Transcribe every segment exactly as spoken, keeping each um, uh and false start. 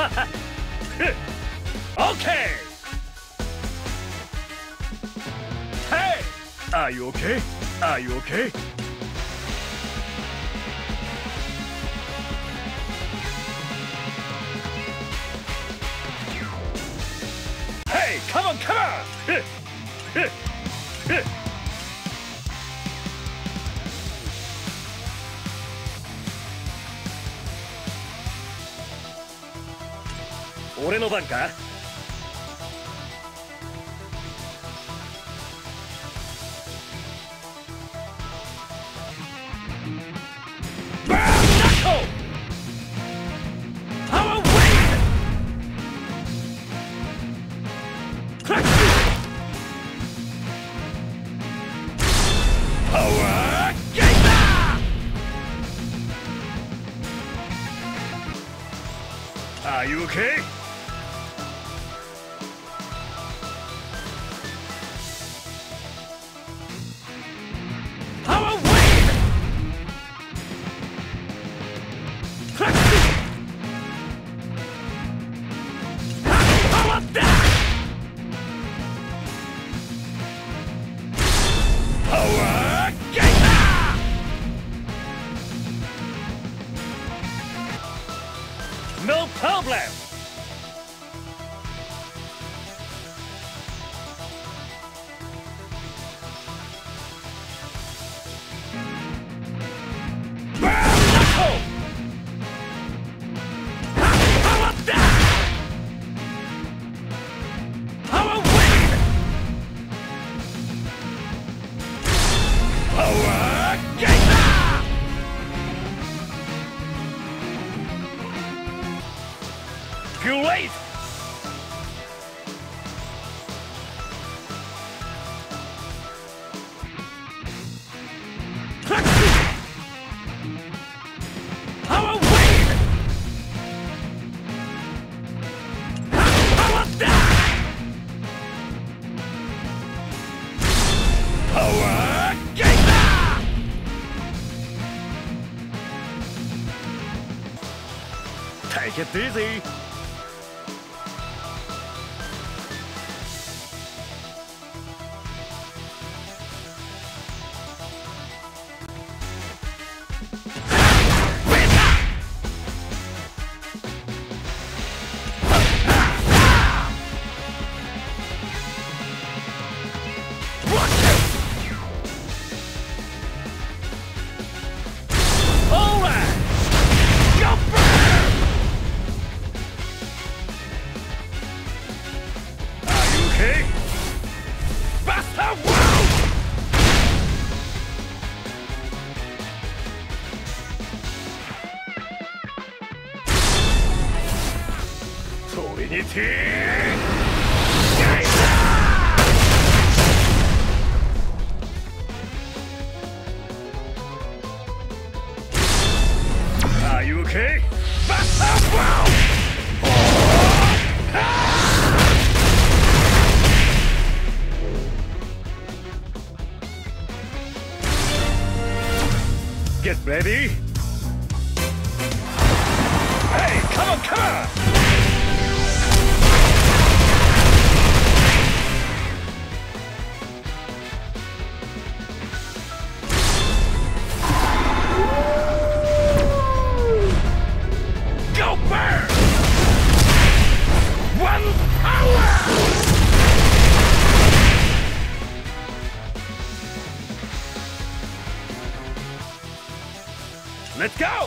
Okay! Hey! Are you okay? Are you okay? Hey! Come on, come on!俺の番か？Are you okay? Power wave! Power dash! Power gator! No problem! Great! Power wave! Power dash! Power gator! Take it easy! Trinity! Are you okay? Buster Wow! Get ready! Hey, come on, come on! Go burn! One power! Let's go!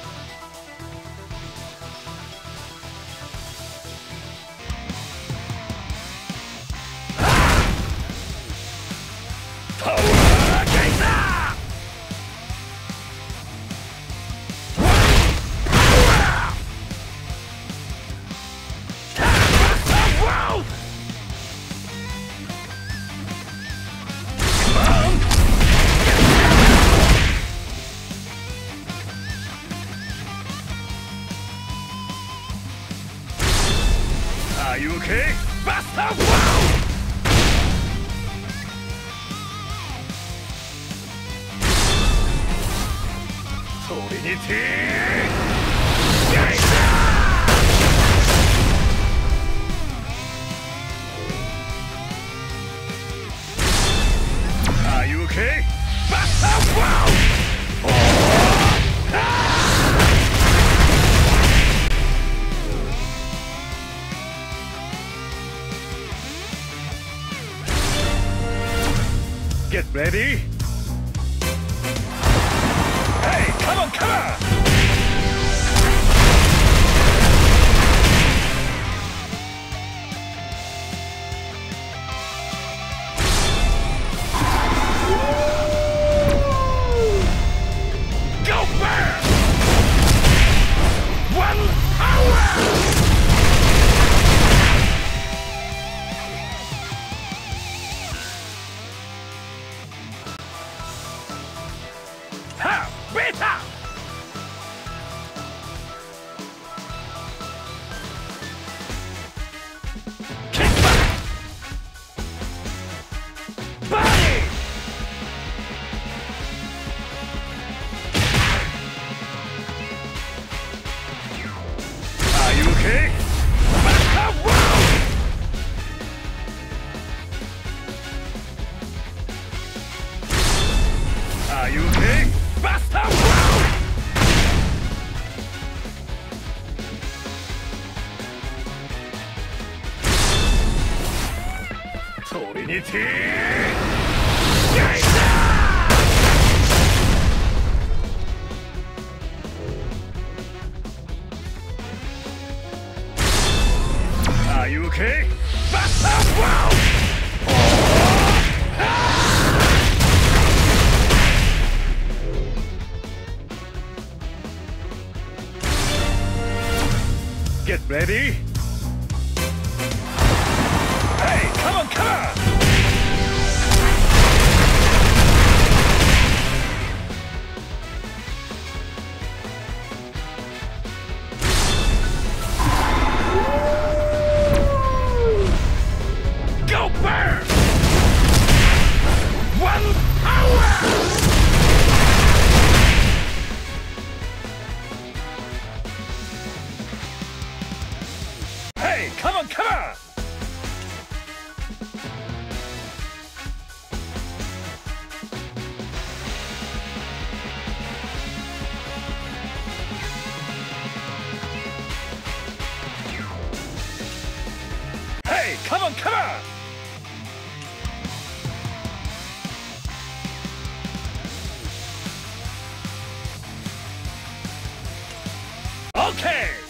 Power Gator! Are you okay? Buster Wow! Trinity! Gator! Get ready. Hey, come on, come on! Go back! One hour! Ha! Beta! Kick back! Body! Are you okay? Basta wow! Are you okay? Basta wow! Trinity! Are you okay? Basta wow! Get ready. Hey, come on, come on! Go burn! One hour! Hey, come on, come on! Hey, come on, come on! Okay!